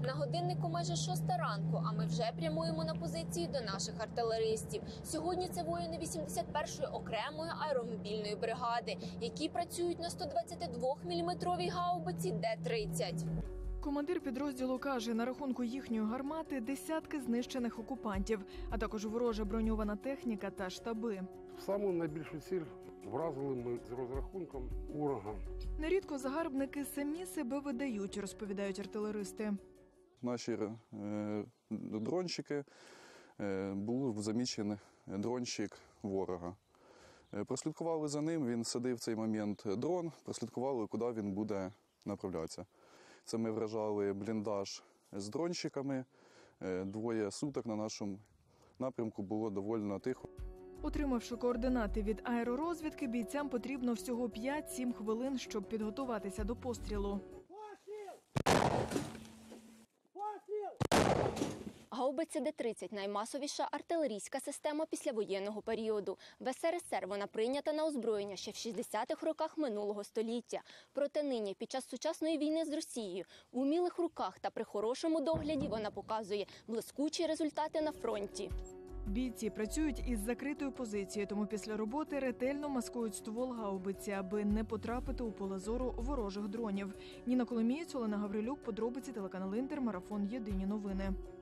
На годиннику майже 6 ранку, а ми вже прямуємо на позиції до наших артилеристів. Сьогодні це воїни 81-ї окремої аеромобільної бригади, які працюють на 122-мм гаубиці Д-30. Командир підрозділу каже, на рахунку їхньої гармати десятки знищених окупантів, а також ворожа броньована техніка та штаби. Саму найбільшу ціль вразили ми з розрахунком ворога. Нерідко загарбники самі себе видають, розповідають артилеристи. Наші дрончики, був замічений дрончик ворога. Прослідкували за ним, він садив в цей момент дрон, прослідкували, куди він буде направлятися. Це ми вражали бліндаж з дрончиками, 2 суток на нашому напрямку було доволі тихо. Отримавши координати від аеророзвідки, бійцям потрібно всього 5-7 хвилин, щоб підготуватися до пострілу. Гаубиця Д-30 – наймасовіша артилерійська система післявоєнного періоду. В СРСР вона прийнята на озброєння ще в 60-х роках минулого століття. Проте нині, під час сучасної війни з Росією, у умілих руках та при хорошому догляді вона показує блискучі результати на фронті. Бійці працюють із закритою позицією, тому після роботи ретельно маскують ствол гаубиці, аби не потрапити у поле зору ворожих дронів. Ніна Коломієць, Олена Гаврилюк, подробиці, телеканал Інтер, марафон «Єдині новини».